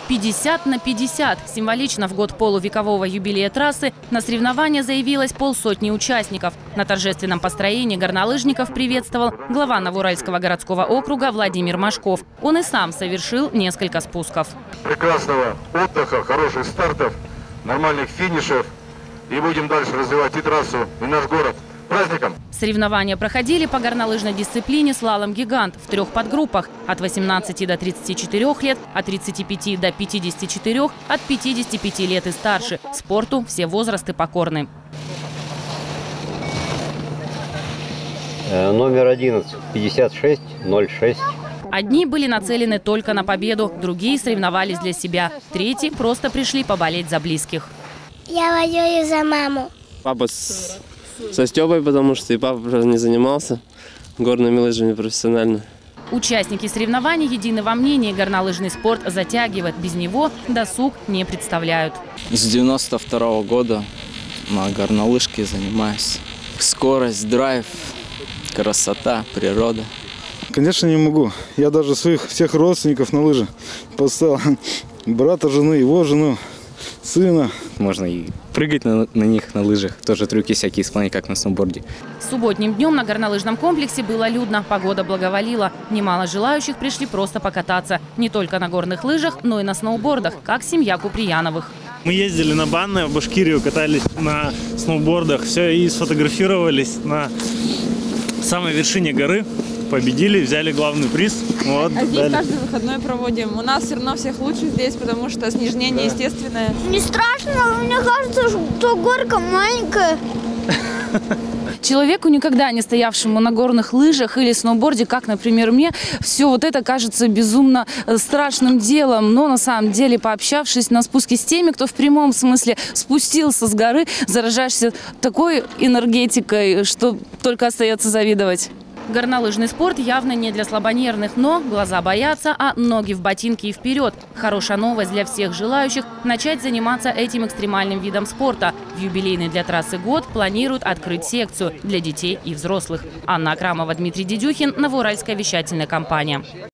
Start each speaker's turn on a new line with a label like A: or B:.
A: 50 на 50. Символично в год полувекового юбилея трассы на соревнования заявилось полсотни участников. На торжественном построении горнолыжников приветствовал глава Новоуральского городского округа Владимир Машков. Он и сам совершил несколько спусков.
B: Прекрасного отдыха, хороших стартов, нормальных финишев. И будем дальше развивать и трассу, и наш город. Праздником!
A: Соревнования проходили по горнолыжной дисциплине «Слалом-гигант» в 3 подгруппах – от 18 до 34 лет, от 35 до 54, от 55 лет и старше. Спорту все возрасты покорны.
C: Номер 11, 56-06.
A: Одни были нацелены только на победу, другие соревновались для себя. Третьи просто пришли поболеть за близких.
D: Я воюю за маму.
E: Папа со Стёбой, потому что и папа не занимался горными лыжами профессионально.
A: Участники соревнований едины во мнении: горнолыжный спорт затягивает. Без него досуг не представляют.
F: С 92-го года на горнолыжке занимаюсь. Скорость, драйв, красота, природа.
G: Конечно, не могу. Я даже своих всех родственников на лыжи поставил. Брата, жены, его жену, сына.
H: Можно и прыгать на них на лыжах. Тоже трюки всякие исполнять, как на сноуборде.
A: Субботним днем на горнолыжном комплексе было людно. Погода благоволила. Немало желающих пришли просто покататься. Не только на горных лыжах, но и на сноубордах, как семья Куприяновых.
I: Мы ездили на Банное, в Башкирию, катались на сноубордах. Все, и сфотографировались на самой вершине горы. Победили, взяли главный приз. Вот,
J: а здесь каждый выходной проводим. У нас все равно всех лучше здесь, потому что снижение естественное.
D: Не страшно, мне кажется, что горка маленькая.
K: Человеку, никогда не стоявшему на горных лыжах или сноуборде, как, например, мне, все вот это кажется безумно страшным делом. Но на самом деле, пообщавшись на спуске с теми, кто в прямом смысле спустился с горы, заражаешься такой энергетикой, что только остается завидовать.
A: Горнолыжный спорт явно не для слабонервных, но глаза боятся, а ноги в ботинки и вперед. Хорошая новость для всех желающих – начать заниматься этим экстремальным видом спорта. В юбилейный для трассы год планируют открыть секцию для детей и взрослых. Анна Акрамова, Дмитрий Дедюхин, Новоуральская вещательная компания.